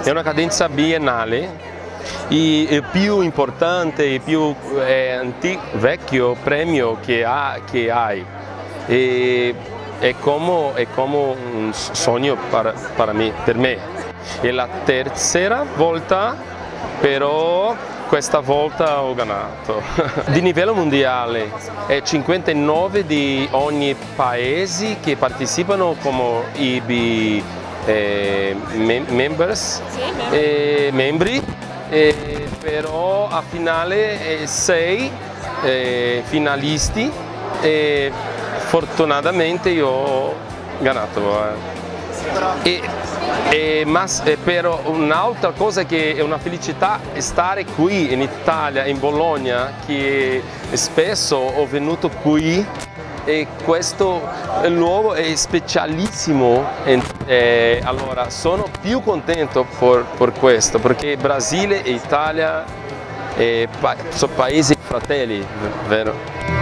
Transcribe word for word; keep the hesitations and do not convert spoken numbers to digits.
è una cadenza biennale. Il più importante, il più eh, antico, vecchio premio che, ha, che hai. E, è, come, è come un sogno per, per, me, per me. È la terza volta, però questa volta ho ganato. Di livello mondiale è cinquantanove di ogni paese che partecipano come I B eh, mem members, eh, membri. Eh, però a finale eh, sei eh, finalisti e fortunatamente io ho ganato. Eh. E, e, ma, eh, però un'altra cosa che è una felicità è stare qui in Italia, in Bologna, che spesso ho venuto qui e questo luogo è specialissimo. Eh, allora sono più contento per, per questo, perché Brasile e Italia eh, pa sono paesi fratelli, vero?